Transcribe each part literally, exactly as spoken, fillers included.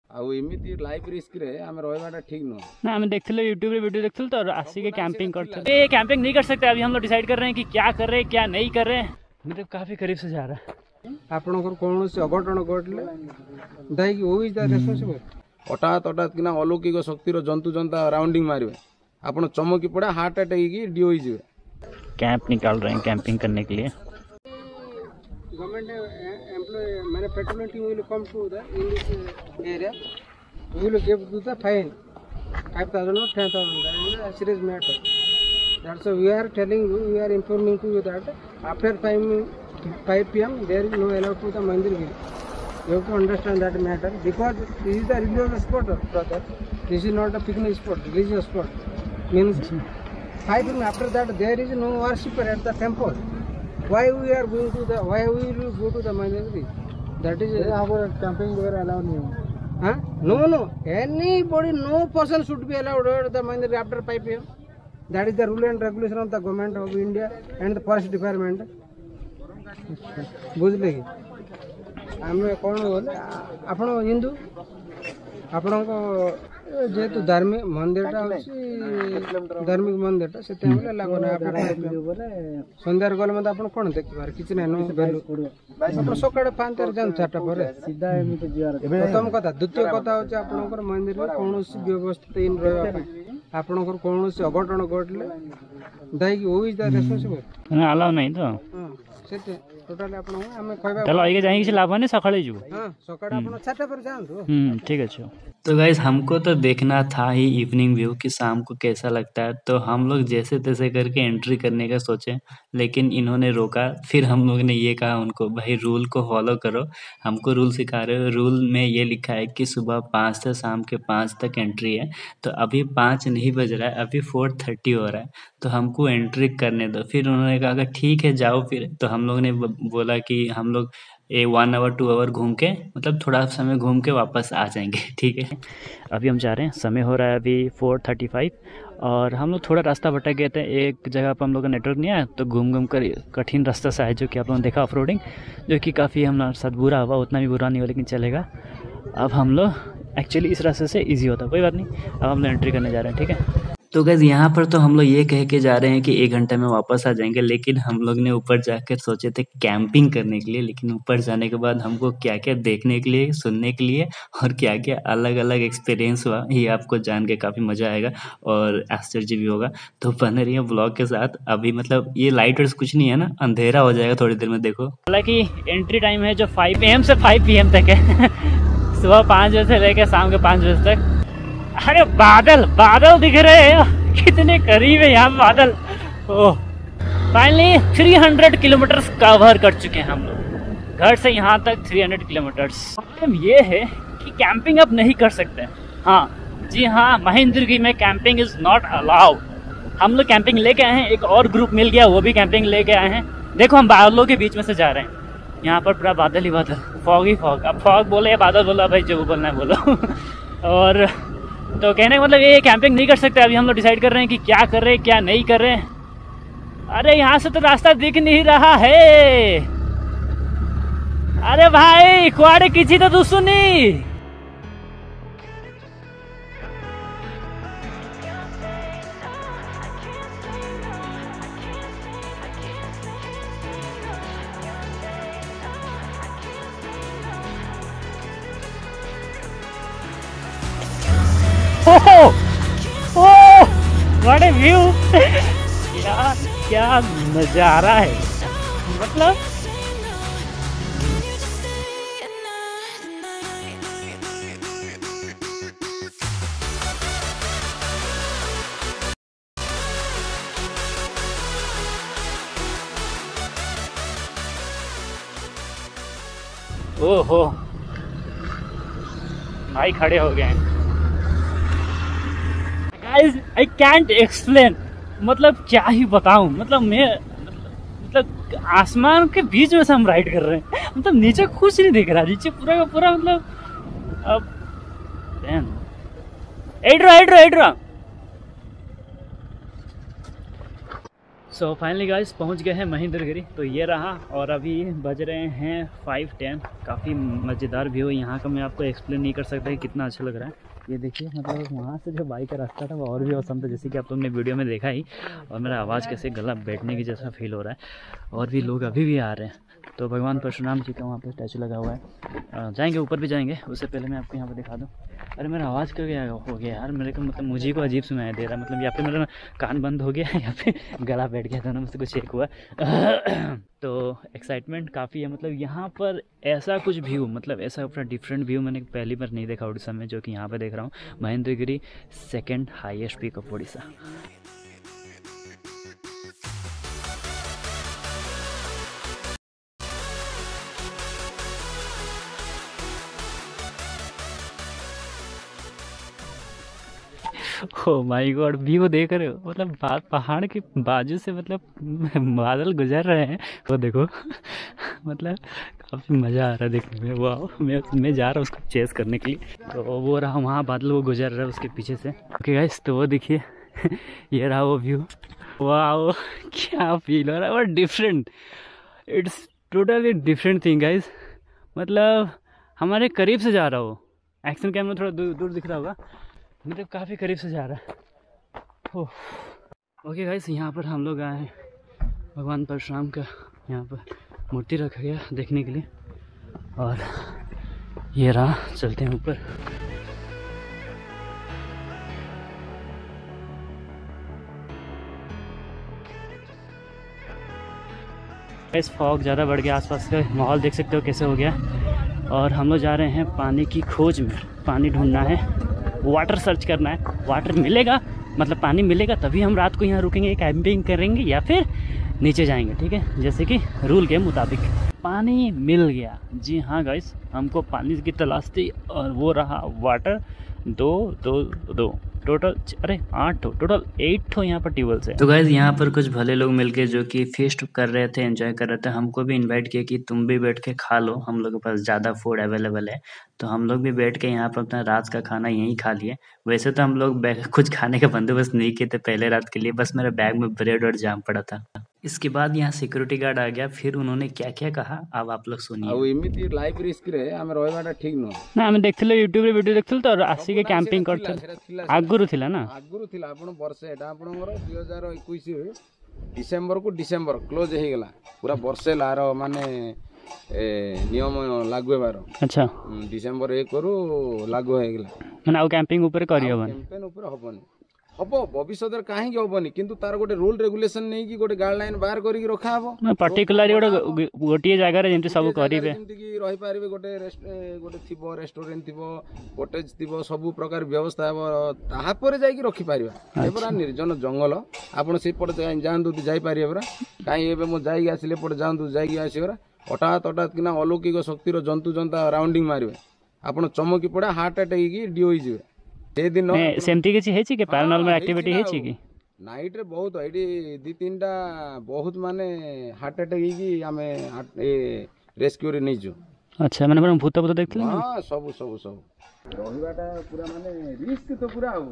आउ एमती life risk रे हम रहबाटा ठीक न ना हम देखते यूट्यूब रे वीडियो देखते तो आसी के कैंपिंग करते ये कैंपिंग नहीं कर सकते। अभी हम लोग डिसाइड कर रहे हैं कि क्या कर रहे हैं क्या नहीं कर रहे हैं। मतलब काफी करीब से जा रहा है। आपनकर कौन से अघटन घटले दाई हु इज द रेस्पोंसिबल हठात हठात किना अलौकिक शक्ति रो जंतु जनता राउंडिंग मारिबे आपण चमकी पड़ा हार्ट अटैक की डी होई जिवे। कैंप निकाल रहे हैं कैंपिंग करने के लिए। गवर्नमेंट एम्प्लॉय मैंने patrolling team will come to the in this area we will give to the fine five thousand or ten thousand. That is a serious matter. That's why we are telling you, we are informing to you that after five p m there is no allowed to the mandir will. You have to understand that matter because this is the religious spot, brother. This is not a picnic spot, religious spot. Means five p m after that there is no worshipper at the temple. Why we are going to the? Why we will go to the mandir? That is our camping were allowed new. Huh? No, no. Anybody, no person should be allowed at the mandir after five p m That is the rule and regulation of the government of India and the forest department. बुझले कि आम कौन बोले आपण हिंदू आपण जेहेतु धार्मिक मंदिरटा धार्मिक मंदिरटा से सन्धार गले मत आप कौन देखिबार किसी ना नो भैल्यू सकाଳେ ପାଞ୍ଚ जान चारटा पर सीधा प्रथम कथा द्वितीय कथा होचे आपनकर मंदिर में कौनसी व्यवस्था इन रहबा आपनकर कौनसी अघटन घटले दाई कि हु इज द रेस्पोंसिबल ना अलाउ नहीं तो हां सेते टोटल आपण हम कहबा चलो आगे जाई कि लाभ नहीं सकाळे जु हां सकाळे आपण चारटा पर जान हम ठीक है। तो गाइस हमको तो देखना था ही इवनिंग व्यू कि शाम को कैसा लगता है। तो हम लोग जैसे तैसे करके एंट्री करने का सोचे लेकिन इन्होंने रोका। फिर हम लोग ने ये कहा उनको भाई रूल को फॉलो करो। हमको रूल सिखा रहे हो। रूल में ये लिखा है कि सुबह पाँच से शाम के पाँच तक एंट्री है। तो अभी पाँच नहीं बज रहा है, अभी फोर थर्टी हो रहा है तो हमको एंट्री करने दो। फिर उन्होंने कहा ठीक है जाओ। फिर तो हम लोग ने बोला कि हम लोग a one hour two hour घूम के मतलब थोड़ा समय घूम के वापस आ जाएंगे। ठीक है अभी हम जा रहे हैं। समय हो रहा है अभी फोर थर्टी फाइव और हम लोग थोड़ा रास्ता भटक गए थे। एक जगह पर हम लोग का नेटवर्क नहीं आया तो घूम घूम कर कठिन रास्ता सा है जो कि आप लोगों ने देखा ऑफ रोडिंग, जो कि काफ़ी हमारे साथ बुरा हुआ। उतना भी बुरा नहीं हुआ लेकिन चलेगा। अब हम लोग एक्चुअली इस रास्ते से ईजी होता, कोई बात नहीं। अब हम लोग एंट्री करने जा रहे हैं। ठीक है तो गाइस यहाँ पर तो हम लोग ये कह के जा रहे हैं कि एक घंटे में वापस आ जाएंगे, लेकिन हम लोग ने ऊपर जाकर सोचे थे कैंपिंग करने के लिए। लेकिन ऊपर जाने के बाद हमको क्या क्या देखने के लिए, सुनने के लिए और क्या क्या अलग अलग एक्सपीरियंस हुआ ये आपको जान के काफ़ी मज़ा आएगा और आश्चर्य भी होगा। तो बने रहिए ब्लॉग के साथ। अभी मतलब ये लाइट और कुछ नहीं है ना, अंधेरा हो जाएगा थोड़ी देर में। देखो हालांकि एंट्री टाइम है जो फाइव ए एम से फाइव पी एम तक है सुबह पाँच बजे से लेकर शाम के पाँच बजे तक। अरे बादल बादल दिख रहे हैं कितने करीब है यहाँ बादल। ओह फाइनली तीन सौ किलोमीटर कवर कर चुके हैं हम लोग घर से यहाँ तक। तीन सौ किलोमीटर्स प्रॉब्लम ये है कि कैंपिंग अब नहीं कर सकते। हाँ जी हाँ, महेंद्रगिरी में कैंपिंग इज नॉट अलाउड। हम लोग कैंपिंग लेके आए हैं, एक और ग्रुप मिल गया वो भी कैंपिंग लेके आए हैं। देखो हम बादलों के बीच में से जा रहे हैं। यहाँ पर पूरा बादल ही बादल, फॉग ही फॉग। अब फॉग बोले या बादल बोला, भाई जो बोलना है बोलो। और तो कहने का मतलब ये कैंपिंग नहीं कर सकते। अभी हम लोग डिसाइड कर रहे हैं कि क्या कर रहे हैं क्या नहीं कर रहे हैं। अरे यहाँ से तो रास्ता दिख नहीं रहा है। अरे भाई कुआड़े किसी तो तू सुनी। Oh oh what a view. क्या क्या नजारा है मतलब। ओहो भाई खड़े हो गए हैं। Guys, I can't explain, मतलब क्या ही बताऊं। मतलब मैं मतलब आसमान के बीच में से हम राइड कर रहे हैं। मतलब नीचे कुछ नहीं दिख रहा, नीचे पूरा का पूरा मतलब अब एड्रो एड्रो एड्रो सो फाइनली गाइस पहुंच गए हैं महेंद्रगिरी। तो ये रहा, और अभी बज रहे हैं फाइव टेन। काफ़ी मज़ेदार व्यू यहाँ का, मैं आपको एक्सप्लेन नहीं कर सकता कि कितना अच्छा लग रहा है। ये देखिए, मतलब वहाँ से जो बाइक का रास्ता था वो और भी औसम था, जैसे कि आप लोगों ने वीडियो में देखा ही। और मेरा आवाज़ कैसे गला बैठने की जैसा फील हो रहा है। और भी लोग अभी भी आ रहे हैं। तो भगवान परशुराम जी का वहाँ पे स्टैचू लगा हुआ है, जाएंगे ऊपर भी जाएंगे। उससे पहले मैं आपको यहाँ पे दिखा दूँ। अरे मेरा आवाज़ क्या गया हो गया यार, मेरे को मतलब मुझे को अजीब सुनाई दे रहा है। मतलब यहाँ पे मेरा कान बंद हो गया है, यहाँ पे गला बैठ गया, दोनों में से कुछ एक हुआ। तो एक्साइटमेंट काफ़ी है। मतलब यहाँ पर ऐसा कुछ व्यू, मतलब ऐसा अपना डिफरेंट व्यू मैंने पहली बार नहीं देखा उड़ीसा में, जो कि यहाँ पे देख रहा हूँ। Mahendragiri second highest peak of Orissa. Oh my god, view देख रहे हो, मतलब पहाड़ के बाजू से मतलब बादल गुजर रहे हैं, वो देखो। मतलब काफ़ी मज़ा आ रहा है देखने में। वाह, मैं मैं जा रहा हूँ उसको चेस करने के लिए। तो वो रहा वहाँ बादल, वो गुजर रहा है उसके पीछे से। ओके गाइस, तो वो देखिए, ये रहा वो व्यू। वाह, क्या फील हो रहा है, और different, it's totally different thing guys. मतलब हमारे करीब से जा रहा हो, एक्शन कैमरा थोड़ा दूर दूर दिख रहा होगा, मतलब काफ़ी करीब से जा रहा है। ओके गाइस, यहाँ पर हम लोग आए हैं, भगवान परशुराम का यहाँ पर मूर्ति रखा गया देखने के लिए। और ये रहा, चलते हैं ऊपर। इस फॉग ज़्यादा बढ़ गया, आसपास का माहौल देख सकते हो कैसे हो गया। और हम लोग जा रहे हैं पानी की खोज में, पानी ढूंढना है, वाटर सर्च करना है। वाटर मिलेगा, मतलब पानी मिलेगा तभी हम रात को यहाँ रुकेंगे, कैंपिंग करेंगे या फिर नीचे जाएंगे, ठीक है, जैसे कि रूल के मुताबिक। पानी मिल गया, जी हाँ गाइस, हमको पानी की तलाश थी, और वो रहा वाटर। दो दो दो टोटल, अरे आठ ठो टोटल एट ठो यहाँ पर ट्यूबवेल्स है। तो गाइस, यहाँ पर कुछ भले लोग मिलके जो कि फेस्ट कर रहे थे, एंजॉय कर रहे थे। हमको भी इनवाइट किया कि तुम भी बैठ के खा लो, हम लोग के पास ज़्यादा फूड अवेलेबल है। तो हम लोग भी बैठ के यहाँ पर अपना रात का खाना यहीं खा लिए। वैसे तो हम लोग कुछ खाने का बंदोबस्त नहीं किए थे पहले रात के लिए, बस मेरे बैग में ब्रेड और जाम पड़ा था। इसके बाद यहाँ सिक्योरिटी गार्ड आ गया, फिर उन्होंने क्या क्या कहा अब आप लोग सुनिए। ଆଉ ଏମିତି ଲାଇଫ ରିସ୍କରେ ଆମେ ରହିବାଟା ଠିକ ନୁହଁ ନା, ଆମେ ଦେଖିଥିଲୁ ୟୁଟ୍ୟୁବରେ ଭିଡ଼ିଓ ଦେଖିଥିଲୁ ତ, ଆସିକି କ୍ୟାମ୍ପିଂ କରିଥିଲୁ। ଆଗରୁ ଥିଲା ନା, ଆଗରୁ ଥିଲା। ଆପଣ ବର୍ଷେ, ଏଇଟା ଆପଣଙ୍କର ଦୁଇ ହଜାର ଏକୋଇଶ ଡିସେମ୍ବରକୁ ଡିସେମ୍ବର କ୍ଲୋଜ ହେଇଗଲା, ପୁରା ବର୍ଷେ ହେଲା ଆର ମାନେ ନିୟମ ଲାଗୁ ହେବାର। ଆଚ୍ଛା, ଡିସେମ୍ବର ଏକରୁ ଲାଗୁ ହେଇଗଲା, ମାନେ ଆଉ କ୍ୟାମ୍ପିଂ ଉପରେ କରିହେବନି, କ୍ୟାମ୍ପେନ୍ ଉପରେ ହବନି। ହବ ଭବିଷ୍ୟତରେ, କାହିଁକି ହବନି, କିନ୍ତୁ ତାର ଗୋଟେ ରୁଲ ରେଗୁଲେସନ ନେଇକି ଗୋଟେ ଗାଇଡଲାଇନ ବାହାର କରିକି ରଖା ହବ। ପର୍ଟିକୁଲାର ଗୋଟେ ଗୋଟିଏ ଜାଗାରେ ଯେମିତି ସବୁ କରିବେ, ଯେମିତି କି ରହିପାରିବେ। ଗୋଟେ ଗୋଟେ ଥିବ, ରେଷ୍ଟୁରାଣ୍ଟ ଥିବ, କଟେଜ ଥିବ, ସବୁ ପ୍ରକାର ବ୍ୟବସ୍ଥା ହେବ, ତାହାପରେ ଯାଇକି ରଖିପାରିବା। ଏ ପୁରା ନିର୍ଜନ ଜଙ୍ଗଲ, ଆପଣ ସେପଟେ ଯାଆନ୍ତୁ ଯାଇପାରିବେ ପରା। କାହିଁ ଏବେ ମୁଁ ଯାଇକି ଆସିଲେ ଏପଟେ ଯାଆନ୍ତୁ, ଯାଇକି ଆସିବେ ପରା। ହଠାତ୍ ହଠାତ୍ କିନା ଅଲୌକିକ ଶକ୍ତିର ଜନ୍ତୁ ଜନ୍ତା ରାଉଣ୍ଡିଂ ମାରିବେ, ଆପଣ ଚମକି ପଡ଼ା, ହାର୍ଟ ଆଟାକ୍ ହେଇକି ଡି ହୋଇଯିବେ। ସେଦିନ ସେମିତି କିଛି ହେଇଛି କି, ପାରାନର୍ମାଲ ଆକ୍ଟିଭିଟି ହେଇଛି କି? ନାଇଟ୍ ରେ ବହୁତ, ଏଇଠି ଦି ତିନିଟା ବହୁତ ମାନେ ହାର୍ଟ ଆଟାକ୍ ହେଇକି ଆମେ ରେସ୍କ୍ୟୁରେ ନେଇଛୁ। ଆଚ୍ଛା, ମାନେ ଆପଣ ଭୂତ ଭୂତ ଦେଖିଥିଲେ? ହଁ, ସବୁ ସବୁ ସବୁ। ରହିବାଟା ପୁରା ମାନେ ରିସ୍କ ତ ପୁରା। ଆଉ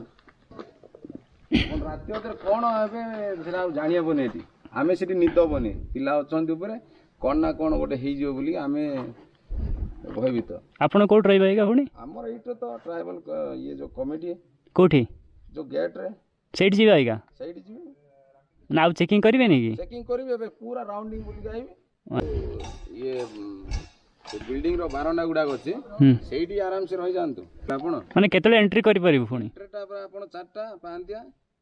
ରାତି ଅଧରେ କ'ଣ ଏବେ ସେଟା ଆଉ ଜାଣିହେବନି। ଏଠି ଆମେ ସେଠି ନିଦ ହବନି, ପିଲା ଅଛନ୍ତି ଉପରେ, କ'ଣ ନା କ'ଣ ଗୋଟେ ହେଇଯିବ ବୋଲି ଆମେ ଭୟଭୀତ। ଆପଣ କୋଉଠି ରହିବେ ଆଜ୍ଞା ପୁଣି? ଆମର ଏଇଟା ତ ଟ୍ରାଇବାଲ ଇଏ ଯୋଉ କମିଟି, କୋଉଠି ଯୋଉ ଗେଟ୍ ରେ, ସେଇଠି ଯିବେ ଆଜ୍ଞା? ସେଇଠି ଯିବେ ନା, ଆଉ ଚେକିଂ କରିବେନି କି? ଚେକିଂ କରିବେ, ଏବେ ପୁରା ରାଉଣ୍ଡିଂ ବୁଲିକି ଆଇବେ। ଇଏ ବିଲ୍ଡିଂ ର ବାରଣ୍ଡା ଗୁଡାକ ଅଛି, ସେଇଠି ଆରାମସେ ରହିଯାଆନ୍ତୁ ଆପଣ। ମାନେ କେତେବେଳେ ଏଣ୍ଟ୍ରି କରିପାରିବୁ ପୁଣି? ଏଣ୍ଟ୍ରିଟା ଆପଣ ଚାରିଟା ପାହାନ୍ତିଆ।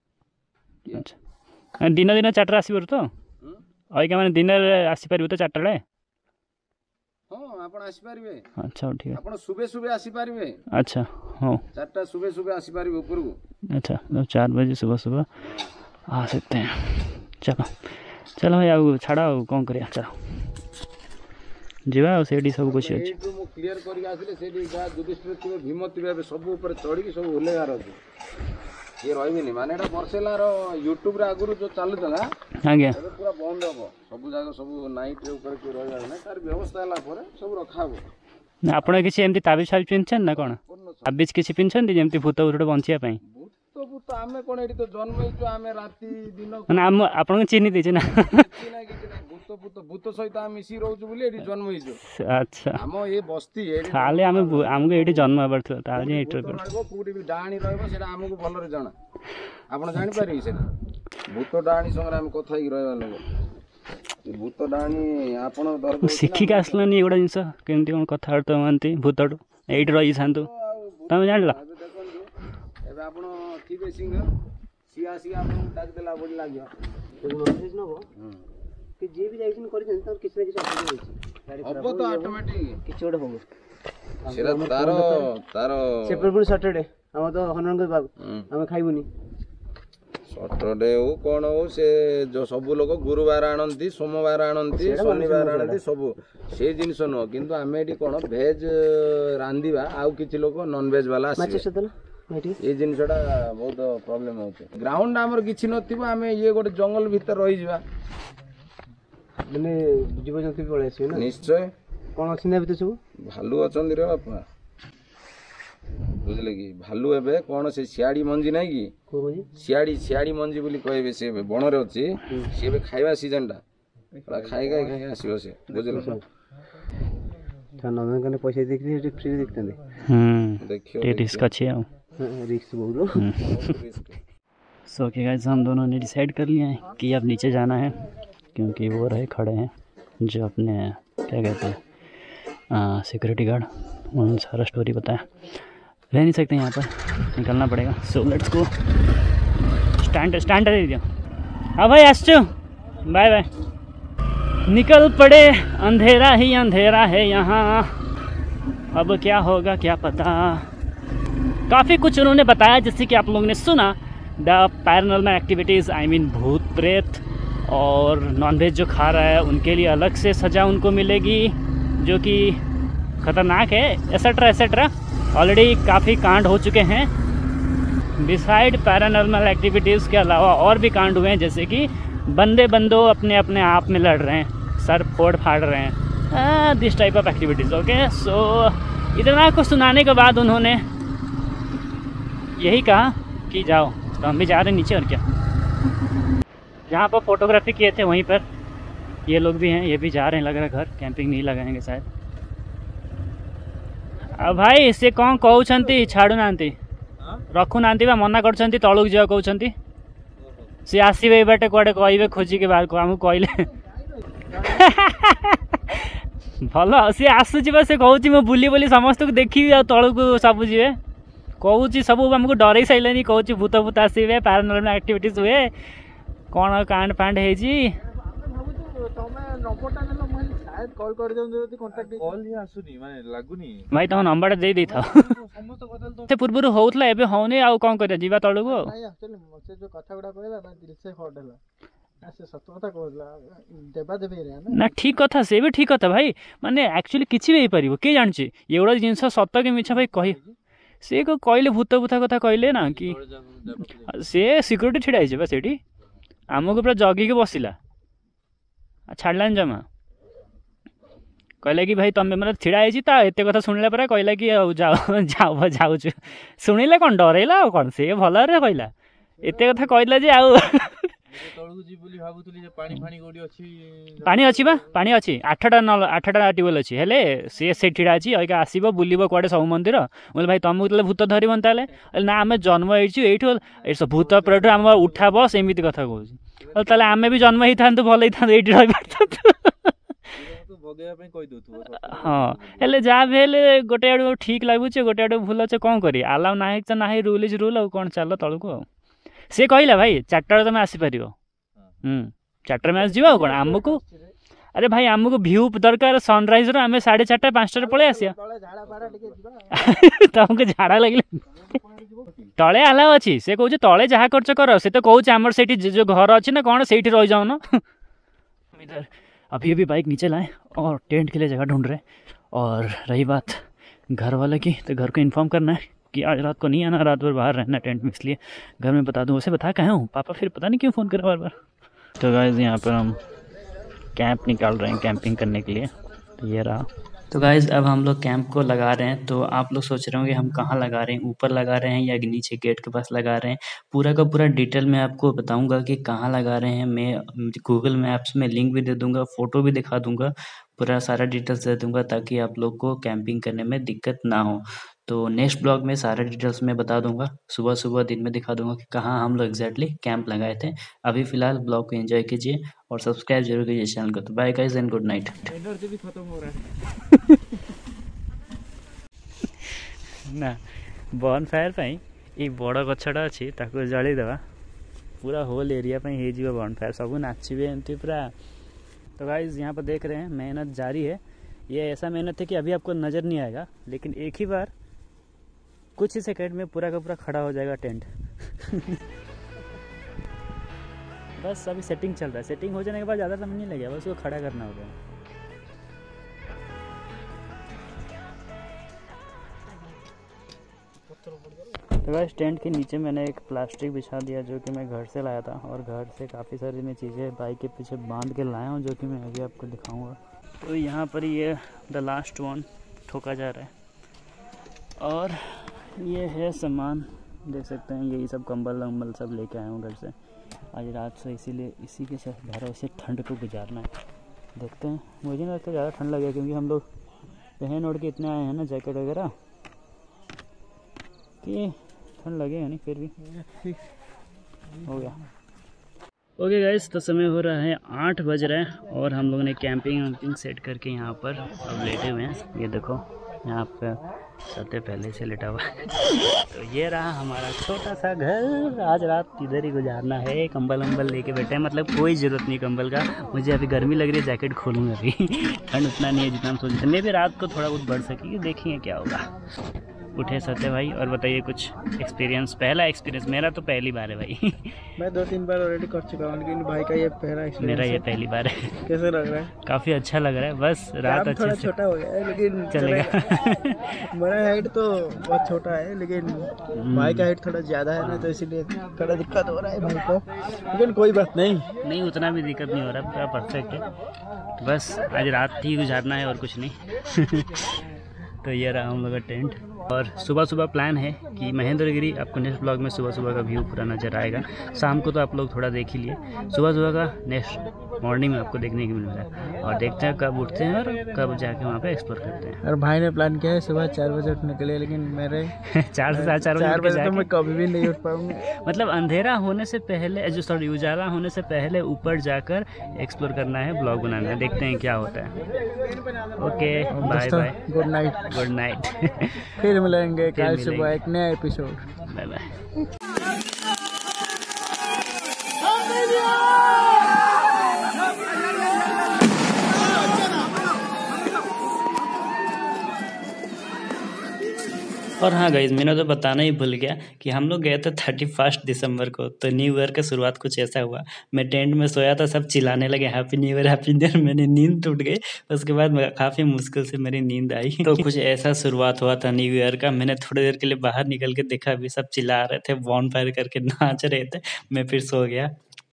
ଆଚ୍ଛା, ଦିନ ଦିନ ଚାରିଟା ଆସିବ ତ ଆଜ୍ଞା? ମାନେ ଦିନରେ ଆସିପାରିବୁ ତ ଚାରିଟା ବେଳେ? ହଁ, ଆପଣ ଆସିପାରିବେ। ଆଚ୍ଛା, ଠିକ୍ ଅଛି। ଆପଣ ସୁବେ ସୁବେ ଆସିପାରିବେ। ଆଚ୍ଛା, ହଉ, ଚାରିଟା ସୁବେ ସୁବେ ଆସିପାରିବେ ଉପରକୁ। अच्छा, तो चार बजे सुबह सुबह आ सकते हैं। चलो चलो भाई, आउ छाड़ा, कौन करिया, चलो जीवा सेठी सब कुछ अछि। मु क्लियर करी आसिले सेठी गा जुडिस्ट्री थिबे, भीम थिबे, सब ऊपर चढ़ी की सब उलेगार अछि। ये रहबिनी माने एटा वर्षेलार यूट्यूब रे आगुरु जो चालु तला, आज्ञा एबे पूरा बंद हबो। सब जागा सब नाइट रे ऊपर के रहबा नै, तार व्यवस्था हला परे सब रखाबो। ଆପଣ କିଛି ଏମିତି ତାବିଜ ଫାବିଜ ପିନ୍ଧଛନ୍ତି ନା କ'ଣ? ତାବିଜ କିଛି ପିନ୍ଧଛନ୍ତି ଯେମିତି ଭୂତ ଭୂତ ବଞ୍ଚିବା ପାଇଁ? ଭୂତ ଭୂତ ତ ଆମେ କ'ଣ ଏଠି ତ ଜନ୍ମ ହେଇଛୁ ଆମେ ରାତି ଦିନ ମାନେ ଆମ ଆପଣଙ୍କୁ ଚିହ୍ନି ଦେଇଛେ ନା କିଛି ନାହିଁ କିଛି ନାହିଁ ଭୂତ ଭୂତ ଭୂତ ସହିତ ଆମେ ମିଶିକି ରହୁଛୁ ବୋଲି ଏଠି ଜନ୍ମ ହେଇଛୁ। ଆଚ୍ଛା ଆମ ଏ ବସ୍ତି ଏଠି ତାହେଲେ ଆମେ ଆମକୁ ଏଇଠି ଜନ୍ମ ହେବାର ଥିଲା ତାହେଲେ ଏଇଠି ଭୂତ ରହିବ କୋଉଠି ବି ଡାହାଣୀ ରହିବ ସେଇଟା ଆମକୁ ଭଲରେ ଜଣା। ଆପଣ ଜାଣିପାରିବେ ସେଇଟା ଭୂତ ଡାହାଣୀ ସାଙ୍ଗରେ ଆମେ କଥା ହେଇକି ରହିବା ଲୋକ। ଭୂତ ଡାହାଣୀ ଆପଣ ଶିଖିକି ଆସିଲାନି ଏଗୁଡ଼ା ଜିନିଷ କେମିତି କ'ଣ କଥାବାର୍ତ୍ତା ହୁଅନ୍ତି ଭୂତଠୁ ଏଇଠି ରହିଥାନ୍ତୁ ତମେ ଜାଣିଲ। ଏବେ ଦେଖନ୍ତୁ ଏବେ ଆପଣ ଥିବେ ସିଙ୍ଗର ସିଏ ଆସିକି ଆପଣଙ୍କୁ ଡାକିଦେଲା ଭଳି ଲାଗିବ ନନଭେଜ ନବ କି ଯିଏ ବି ଯାଇଛନ୍ତି କରିଛନ୍ତି ତାର କିଛି ନା କିଛି ଅସୁବିଧା ହେଇଛି ହବ ତ ଅଟୋମେଟିକ କିଛି ଗୋଟେ ହବ ସେଟା ତାର ତାର ସେପଟେ ପୁଣି ସଟରଡେ ଆମର ତ ହନୁମାନଙ୍କ ବାବୁ ଆମେ ଖାଇବୁନି। ସଟରଡେ ହଉ କ'ଣ ହଉ ସେ ଯୋଉ ସବୁ ଲୋକ ଗୁରୁବାର ଆଣନ୍ତି ସୋମବାର ଆଣନ୍ତି ଶନିବାର ଆଣନ୍ତି ସବୁ ସେଇ ଜିନିଷ ନୁହଁ କିନ୍ତୁ ଆମେ ଏଠି କ'ଣ ଭେଜ ରାନ୍ଧିବା ଆଉ କିଛି ଲୋକ ନନଭେଜ ବାଲା ଆସିବେ ଏଇ ଜିନିଷଟା ବହୁତ ପ୍ରୋବ୍ଲେମ ହଉଛି। ଗ୍ରାଉଣ୍ଡ ଆମର କିଛି ନଥିବ ଆମେ ଇଏ ଗୋଟେ ଜଙ୍ଗଲ ଭିତରେ ରହିଯିବା ମାନେ ଜୀବଜନ୍ତୁ ବି ପଳେଇ ଆସିବେ ନା ନିଶ୍ଚୟ। କ'ଣ ଅଛି ନା ଭିତରେ ସବୁ ଭାଲୁ ଅଛନ୍ତି ରେ ବାପା ବୁଝିଲେ କି ଭାଲୁ ଏବେ କ'ଣ ସେ ସିଆଡ଼ି ମଞ୍ଜି ନାଇଁ କି ସିଆଡ଼ି ସିଆଡ଼ି ମଞ୍ଜି ବୋଲି କହିବେ ସେ ଏବେ ବଣରେ ଅଛି ସେ ଏବେ ଖାଇବା ସିଜନଟା ଖାଇ ଖାଇ ଖାଇ ଆସିବ ସେ ବୁଝିଲ ନନ୍ଦନକାନନ ପଇସା ଦେଇକି ଫ୍ରିରେ ଦେଖିଥାନ୍ତି देखियो रिस्क अच्छी है रिस्क बहुत सो ओके गाइस हम दोनों ने डिसाइड कर लिया है कि अब नीचे जाना है क्योंकि वो रहे खड़े हैं जो अपने क्या कहते हैं सिक्योरिटी गार्ड उन्होंने सारा स्टोरी बताया रह नहीं सकते यहाँ पर निकलना पड़ेगा। So let's go stand stand दे दिया हाँ भाई आसचो बाय बाय निकल पड़े अंधेरा ही अंधेरा है यहाँ अब क्या होगा क्या पता। काफ़ी कुछ उन्होंने बताया जैसे कि आप लोगों ने सुना the paranormal activities I mean भूत प्रेत और नॉनवेज जो खा रहा है उनके लिए अलग से सज़ा उनको मिलेगी जो कि ख़तरनाक है एसेट्रा एसेट्रा। ऑलरेडी काफ़ी कांड हो चुके हैं बिसाइड पैरानॉर्मल एक्टिविटीज़ के अलावा और भी कांड हुए हैं जैसे कि बंदे बंदों अपने अपने आप में लड़ रहे हैं सर फोड़ फाड़ रहे हैं this type of activities. Okay so इतना कुछ सुनाने के बाद उन्होंने यही कहा कि जाओ तो हम भी जा रहे हैं नीचे और क्या। जहाँ पर फोटोग्राफी किए थे वहीं पर ये लोग भी हैं ये भी जा रहे हैं लग रहा है घर कैंपिंग नहीं लगाएंगे शायद। अब भाई से कौन कहते छाड़ू ना रखु ना मना कर तलू जा कहते सी आसवे बाटे कड़े कहे खोजिके बाहर को आमको कहले भल सी आसूची से कहूँ मो बुली बुली समस्त को देखी तलू को सब जी कहूँ सब आमको डर सारे कहूँ भूत भूत आसवे पैरानॉर्मल एक्टिविटीज हुए कौन कांड फांड है भाई तुम नंबर दे दी था से पूर्व होता है होनी आउ कौन कर जीवा तलू को ना ठीक कथा से भी ठीक कथा भाई माने एक्चुअली किसी भी पार किए जानची ये गुड़ा जिन सत कि मिछ भाई कह सी कहले भूत भूता कथा कहले ना कि सी सिक्योरिटी छिड़ा है से आमको पूरा जगिक बसला छाड़लान जमा कहला कि भाई तुम मतलब छिड़ा है एत कथा शुणिला पर कहला कि जाओ जाओ जाऊँ शुणिले कौन डरैला कौन से भल कहला एत कथा कहला जे आउ पानी अच्छी बा पानी अच्छी आठटा न आठटा ट्यूबवेल अच्छी हेले सी से ठिड़ा अच्छी अगर आसब बुलब कड़े सब मंदिर बोले भाई तुमको भूत धरबन ताले ना आम जन्म हो भूत प्रेत आम उठा बस एमती कथा कहूँ ताले आम भी जन्म होता भल होता ये रही हाँ हेले जहाँ भी हेले गोटे आड़ ठीक लगुच गोटे आड़ भूल अच्छे कौन कर आलाउ ना ना रूल इज रूल आ कौन चल तलू को सी कहला भाई चार्टा तुम आसीपर चार्टा में आसो कौन आमको अरे भाई आमको भ्यू दरकार सनराइज रो आम साढ़े चार्टा पाँचटा पलि आस तुमको झाड़ा लगे तले आलाउ अच्छी से कहे तले जहाँ कर कर से तो कौच आमर से जो घर अच्छी ना कौन से रही जाऊन इधर अभी अभी बाइक नीचे लाए और टेंट के लिए जगह ढूंढ रहे। और रही बात घर वाले की तो घर को इन्फॉर्म करना है कि आज रात को नहीं आना रात भर बाहर रहना टेंट में इसलिए घर में बता दूँ उसे बता कहाँ हूँ पापा फिर पता नहीं क्यों फ़ोन करे बार बार। तो गाइस यहाँ पर हम कैंप निकाल रहे हैं कैंपिंग करने के लिए तो ये रहा तो गाइज़ अब हम लोग कैंप को लगा रहे हैं। तो आप लोग सोच रहे होंगे हम कहाँ लगा रहे हैं, ऊपर लगा रहे हैं या नीचे गेट के पास लगा रहे हैं। पूरा का पूरा डिटेल मैं आपको बताऊंगा कि कहाँ लगा रहे हैं। मैं गूगल मैप्स में लिंक भी दे दूंगा, फ़ोटो भी दिखा दूंगा, पूरा सारा डिटेल्स दे दूंगा ताकि आप लोग को कैंपिंग करने में दिक्कत ना हो। तो नेक्स्ट ब्लॉग में सारे डिटेल्स मैं बता दूंगा, सुबह-सुबह दिन में दिखा दूंगा कि कहाँ हम लोग एग्जैक्टली कैंप लगाए थे। अभी फ़िलहाल ब्लॉग को एंजॉय कीजिए और सब्सक्राइब जरूर कीजिए चैनल को। तो bye guys and good night. Energy भी खत्म हो रहा है। ना बन फायर पाई ई बड़ गछटा अच्छी ताको जली देवा पूरा होल एरिया पे हे जीव बन फायर सब नाचिबे एमती पूरा। तो गाइस यहाँ पर देख रहे हैं मेहनत जारी है। ये ऐसा मेहनत है कि अभी आपको नज़र नहीं आएगा, लेकिन एक ही बार कुछ ही सेकंड में पूरा का पूरा खड़ा हो जाएगा टेंट। बस अभी सेटिंग चल रहा है, सेटिंग हो जाने के बाद ज़्यादा समय नहीं लगेगा, बस उसको खड़ा करना होगा। तो गाइस टेंट के नीचे मैंने एक प्लास्टिक बिछा दिया जो कि मैं घर से लाया था, और घर से काफ़ी सारी मैं चीज़ें बाइक के पीछे बांध के लाया हूँ जो कि मैं अभी आपको दिखाऊंगा। तो यहाँ पर ये द लास्ट वन ठोका जा रहा है और ये है सामान, देख सकते हैं यही सब कंबल वम्बल सब लेके आया हूँ घर से आज रात से, इसीलिए इसी के साथ भरोसे ठंड को गुजारना है। देखते हैं, मुझे नहीं लगता ज़्यादा ठंड लगेगा क्योंकि हम लोग पहन ओढ़ के इतने आए हैं ना जैकेट वगैरह कि ठंड लगेगा नहीं, फिर भी हो गया। ओके गाइस, तो समय हो रहा है आठ बज रहा है और हम लोगों ने कैंपिंग वैम्पिंग सेट करके यहाँ पर अब लेटे हुए हैं। ये देखो यहाँ पे सत्य पहले से लेटा हुआ है। तो ये रहा हमारा छोटा सा घर, आज रात इधर ही गुजारना है। कंबल वम्बल लेके बैठे हैं, मतलब कोई ज़रूरत नहीं कंबल का। मुझे अभी गर्मी लग रही है, जैकेट खोलूँगा अभी। ठंड उतना नहीं है जितना हम सोचते थे। मैं भी रात को थोड़ा बहुत बढ़ सकेगी, देखेंगे क्या होगा। उठे सत्य भाई और बताइए कुछ एक्सपीरियंस, पहला एक्सपीरियंस मेरा तो पहली बार है भाई। मैं दो तीन बार ऑलरेडी कर चुका हूँ, लेकिन भाई का ये पहला एक्सपीरियंस मेरा ये है। पहली बार है। कैसे लग रहा है? काफ़ी अच्छा लग रहा है, बस रात अच्छे थोड़ा से छोटा हो गया है लेकिन चलेगा। मेरा हाइट तो बहुत छोटा है, लेकिन भाई का हाइट थोड़ा ज़्यादा है ना, तो इसीलिए थोड़ा दिक्कत हो रहा है भाई को, लेकिन कोई बात नहीं। नहीं उतना भी दिक्कत नहीं हो रहा, पूरा परफेक्ट है। बस आज रात ही गुजारना है और कुछ नहीं। तो ये रहा हम लोग का टेंट, और सुबह सुबह प्लान है कि महेंद्रगिरी आपको नेक्स्ट ब्लॉग में सुबह सुबह का व्यू पूरा नज़र आएगा। शाम को तो आप लोग थोड़ा देख ही लिए, सुबह सुबह का नेक्स्ट मॉर्निंग में आपको देखने को मिल रहा है। और देखते हैं कब उठते हैं और कब जाके वहाँ पे एक्सप्लोर करते हैं। और भाई ने प्लान किया है सुबह चार बजे उठने के लिए, लेकिन मेरे चार से साढ़े चार चार बजे बजे तो जाके मैं कभी भी नहीं उठ पाऊंगा। मतलब अंधेरा होने से पहले, जो सॉरी उजाला होने से पहले ऊपर जाकर एक्सप्लोर करना है, ब्लॉग बनाना है। देखते हैं क्या होता है। Okay bye bye, good night. Good night. फिर मिलेंगे कल मिलेंगे। सुबह एक नया एपिसोड। Bye bye. और हाँ गाइज, मैंने तो बताना ही भूल गया कि हम लोग गए थे थर्टी फर्स्ट दिसंबर को। तो न्यू ईयर का शुरुआत कुछ ऐसा हुआ, मैं टेंट में सोया था, सब चिल्लाने लगे happy new year happy new year. मैंने नींद टूट गई, उसके बाद काफ़ी मुश्किल से मेरी नींद आई। तो कुछ ऐसा शुरुआत हुआ था न्यू ईयर का। मैंने थोड़ी देर के लिए बाहर निकल के देखा, अभी सब चिल्ला रहे थे, बॉन फायर करके नाच रहे थे, मैं फिर सो गया।